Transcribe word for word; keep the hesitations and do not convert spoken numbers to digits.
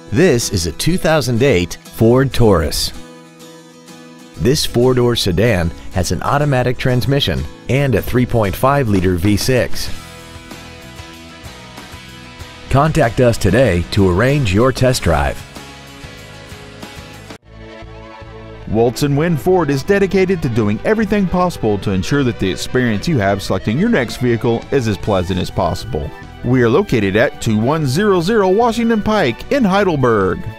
This is a two thousand eight Ford Taurus. This four-door sedan has an automatic transmission and a three point five liter V six. Contact us today to arrange your test drive. Woltz and Wind Ford is dedicated to doing everything possible to ensure that the experience you have selecting your next vehicle is as pleasant as possible. We are located at two one zero zero Washington Pike in Heidelberg.